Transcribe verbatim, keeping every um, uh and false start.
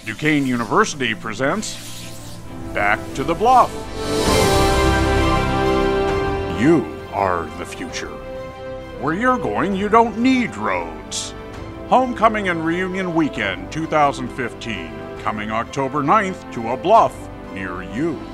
Duquesne University presents Back to the Bluff. You are the future. Where you're going, you don't need roads. Homecoming and Reunion Weekend two thousand fifteen, coming October ninth to a bluff near you.